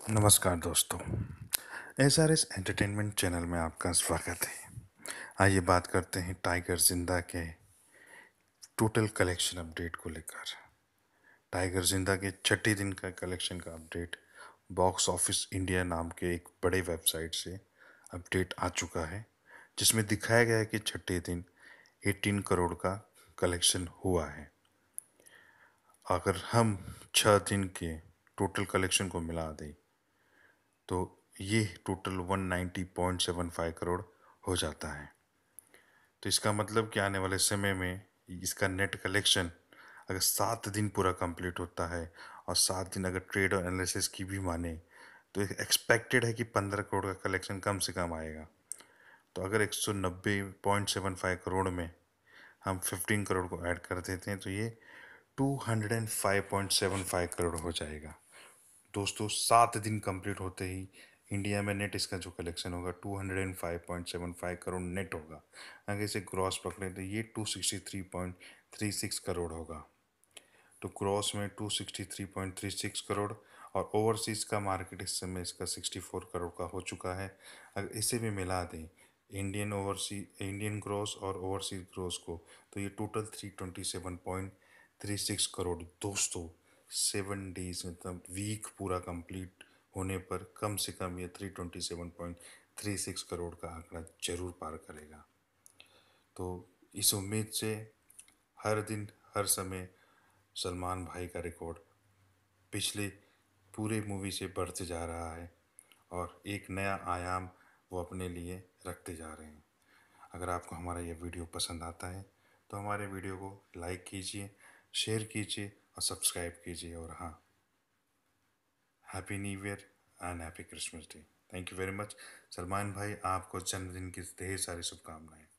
नमस्कार दोस्तों। SRS entertainment channel में आपका स्वागत है। आइए बात करते हैं टाइगर जिंदा के टोटल कलेक्शन अपडेट को लेकर। टाइगर जिंदा के छठे दिन का कलेक्शन का अपडेट बॉक्स ऑफिस इंडिया नाम के एक बड़े वेबसाइट से अपडेट आ चुका है, जिसमें दिखाया गया है कि छठे दिन 18 करोड़ का कलेक्शन हुआ है। अगर हम 6 दिन के टोटल कलेक्शन को मिला दें तो ये टोटल 190.75 करोड़ हो जाता है। तो इसका मतलब कि आने वाले समय में इसका नेट कलेक्शन अगर 7 दिन पूरा कंप्लीट होता है और 7 दिन अगर ट्रेड और एनालिसिस की भी माने तो एक्सपेक्टेड है कि 15 करोड़ का कलेक्शन कम से कम आएगा। तो अगर 190.75 करोड़ में हम 15 करोड़ को ऐड कर देते हैं तो ये 205.75 करोड़ हो जाएगा। दोस्तों 7 दिन कंप्लीट होते ही इंडिया में नेट इसका जो कलेक्शन होगा 205.75 करोड़ नेट होगा। अगर इसे ग्रॉस पकड़े तो ये 263.36 करोड़ होगा। तो ग्रॉस में 263.36 करोड़ और ओवरसीज़ का मार्केट इस समय इसका 64 करोड़ का हो चुका है। अगर इसे भी मिला दें इंडियन ग्रॉस और ओवरसीज ग्रॉस को तो ये टोटल 327.36 करोड़। दोस्तों 7 डेज मतलब वीक पूरा कंप्लीट होने पर कम से कम ये 327.36 करोड़ का आंकड़ा जरूर पार करेगा। तो इस उम्मीद से हर दिन हर समय सलमान भाई का रिकॉर्ड पिछले पूरे मूवी से बढ़ते जा रहा है और एक नया आयाम वो अपने लिए रखते जा रहे हैं। अगर आपको हमारा ये वीडियो पसंद आता है तो हमारे वीडियो को लाइक कीजिए, शेयर कीजिए और सब्सक्राइब कीजिए। और हाँ, happy new year and happy Christmas day. Thank you very much. Salman भाई, आपको जन्मदिन की ढेर सारी शुभकामनाएं।